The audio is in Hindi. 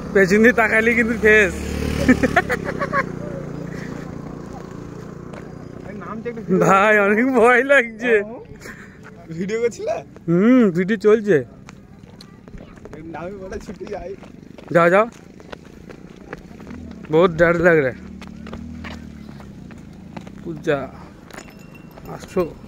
পেছনে তাকালি কিন্তু ফেস ভাই অনেক ভয় লাগছে। ভিডিও করছিলে? ভিডিও চলছে। नाम बड़ा छुट्टी आई। जाओ जाओ, बहुत डर लग रहा है। पूजा आसो।